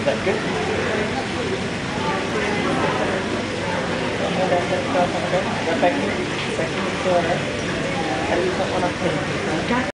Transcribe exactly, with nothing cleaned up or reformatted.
that good? And that's it. Go back to, back to the corner. And you don't want to